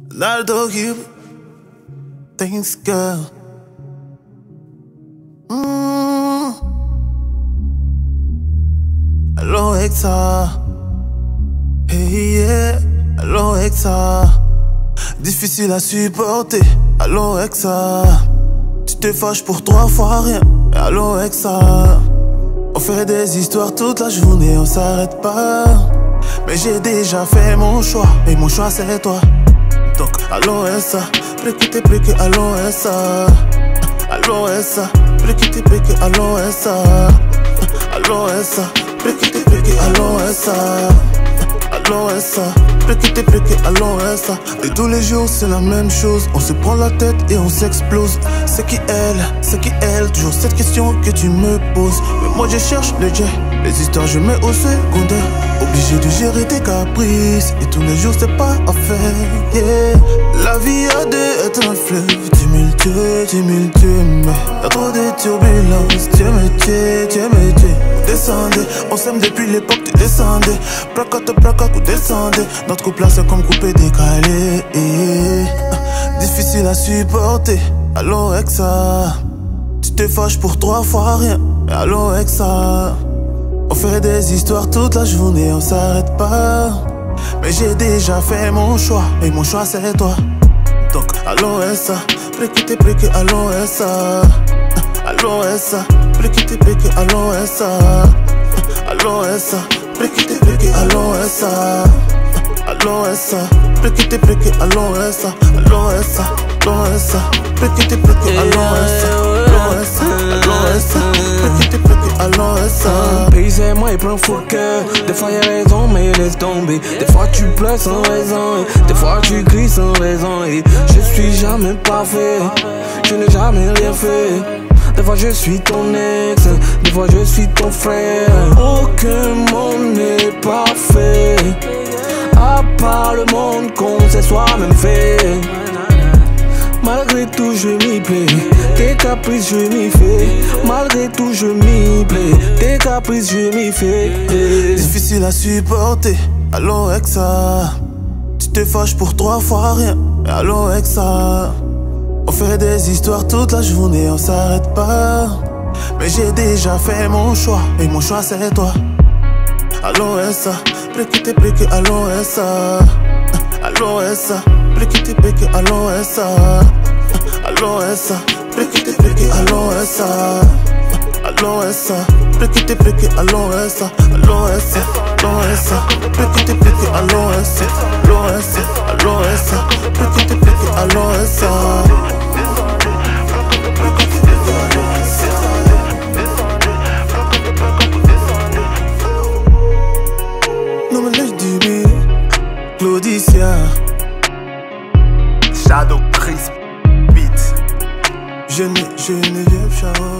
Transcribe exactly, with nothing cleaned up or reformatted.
Naldo Gib, thanks girl. Mm. Allo Hexa, hey yeah, allo Hexa. Difficile à supporter, allo Hexa. Tu te fâches pour trois fois rien, allo Hexa. On fait des histoires toute la journée, on s'arrête pas. Mais j'ai déjà fait mon choix, et mon choix c'est toi. Donc allo Hexa, pliquite plique allo Hexa. Allo Hexa, pliquite plique allo Hexa. Allo Hexa, pliquite plique allo Hexa. Allo Hexa, pliquite plique allo Hexa. Et tous les jours c'est la même chose, on se prend la tête et on s'explose. C'est qui elle, c'est qui elle, toujours cette question que tu me poses. Mais moi je cherche le jet, les histoires je mets au secondaire. Obligé de gérer tes caprices, et tous les jours c'est pas à faire, yeah. La vie à deux est un fleuve tumultueux, tumultueux, mais y'a trop de turbulences. Dieu me tue, Dieu me tue. Descendez, on s'aime depuis l'époque tu descendais. Placote, placote, ou descendez. Notre couple là c'est comme coupé, décalé, yeah. Difficile à supporter, allo Hexa. Tu te fâches pour trois fois rien, allo Hexa. On fait des histoires toute la journée, on s'arrête pas. Mais j'ai déjà fait mon choix, et mon choix c'est toi. Donc allo Hexa, pliquite plique allo Hexa. Allo Hexa, pliquite plique allo Hexa. Allo Hexa, pliquite plique allo Hexa. Allo Hexa, pliquite plique allo Hexa. Allo Hexa, allo Hexa, pliquite plique allo Hexa. Allo Hexa, allo Hexa, pliquite plique allo Hexa. Pays c'est moi et plein faux cœur. Des fois y'a raison mais laisse tomber. Des fois tu pleures sans raison, des fois tu cries sans raison. Et je suis jamais parfait, je n'ai jamais rien fait. Des fois je suis ton ex, des fois je suis ton frère. Aucun monde n'est parfait, à part le monde qu'on s'est soi-même fait. Malgré tout je m'y plais, tes caprices je m'y fais. Malgré tout je m'y plais, tes caprices je m'y fais. Difficile à supporter, allo Hexa. Tu te fâches pour trois fois rien, allo Hexa. On fait des histoires toute la journée, on s'arrête pas. Mais j'ai déjà fait mon choix, et mon choix c'est toi. Allo Hexa, pliquite plique allo Hexa. Allo Hexa, pliquite plique allo Hexa. Allo Hexa, pliquite plique allo Hexa. Allo Hexa, pliquite plique allo Hexa. Allo Hexa, allo Hexa, pliquite plique allo Hexa. Allo Hexa, allo Hexa, pliquite plique allo Hexa. Non mais laisse du beat, Claudicia, Shadow Chris Beat. Geneviève Chao.